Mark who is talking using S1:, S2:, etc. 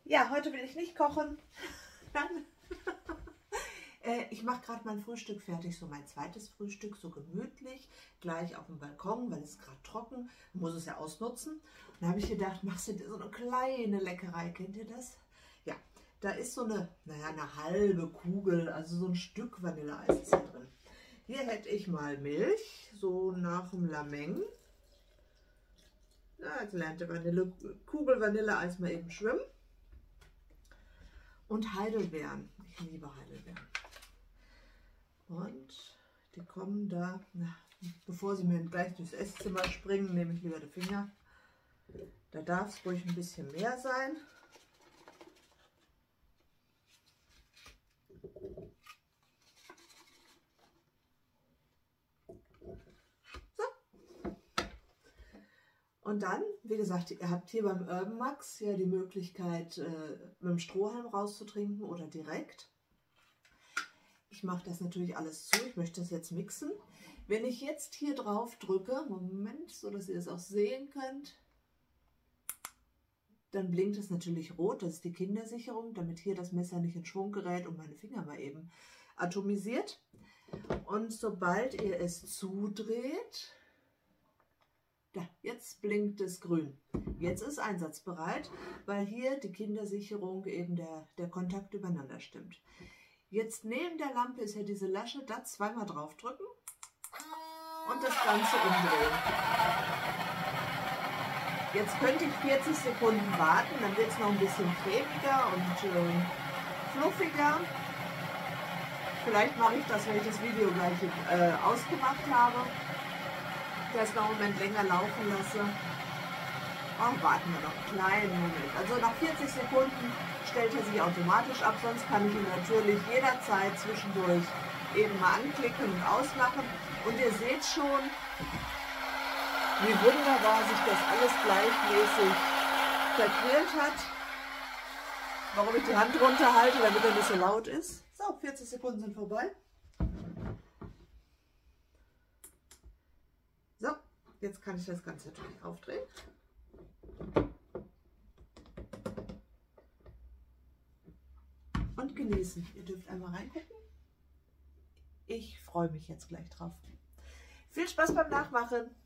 S1: Ja, heute will ich nicht kochen. Ich mache gerade mein Frühstück fertig, so mein zweites Frühstück, so gemütlich, gleich auf dem Balkon, weil es ist gerade trocken, muss es ja ausnutzen. Und da habe ich gedacht, machst du dir so eine kleine Leckerei, kennt ihr das? Ja, da ist so eine, naja, eine halbe Kugel, also so ein Stück Vanilleeis ist da drin. Hier hätte ich mal Milch, so nach dem Lameng. Ja, jetzt lernt der Kugel Vanilleeis mal eben schwimmen. Und Heidelbeeren. Ich liebe Heidelbeeren. Und die kommen da, na, bevor sie mir gleich durchs Esszimmer springen, nehme ich lieber den Finger. Da darf es ruhig ein bisschen mehr sein. So. Und dann, wie gesagt, ihr habt hier beim Urban Max ja die Möglichkeit, mit dem Strohhalm rauszutrinken oder direkt. Ich mache das natürlich alles zu. Ich möchte das jetzt mixen. Wenn ich jetzt hier drauf drücke, Moment, so dass ihr es auch sehen könnt, dann blinkt es natürlich rot. Das ist die Kindersicherung, damit hier das Messer nicht in Schwung gerät und meine Finger mal eben atomisiert. Und sobald ihr es zudreht, da, jetzt blinkt es grün. Jetzt ist einsatzbereit, weil hier die Kindersicherung eben der Kontakt übereinander stimmt. Jetzt neben der Lampe ist ja diese Lasche, da zweimal drauf drücken und das Ganze umdrehen. Jetzt könnte ich 40 Sekunden warten, dann wird es noch ein bisschen cremiger und fluffiger. Vielleicht mache ich das, wenn ich das Video gleich ausgemacht habe, das noch einen Moment länger laufen lasse. Und warten wir noch einen kleinen Moment. Also nach 40 Sekunden stellt er sich automatisch ab, sonst kann ich ihn natürlich jederzeit zwischendurch eben mal anklicken und ausmachen. Und ihr seht schon, wie wunderbar sich das alles gleichmäßig verquirlt hat. Warum ich die Hand runterhalte, damit er nicht so laut ist. So, 40 Sekunden sind vorbei. So, jetzt kann ich das Ganze natürlich aufdrehen. Und genießen. Ihr dürft einmal reingucken. Ich freue mich jetzt gleich drauf. Viel Spaß beim Nachmachen.